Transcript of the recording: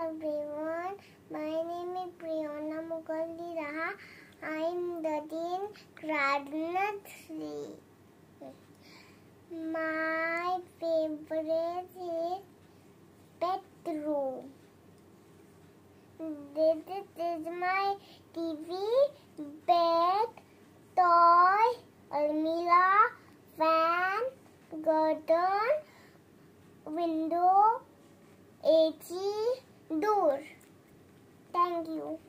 everyone. My name is Mukherjee. I am studying grade Nursery. My favorite is bedroom. This is my TV, bed, toy, almirah, fan, curtain, window, AC, door. Thank you.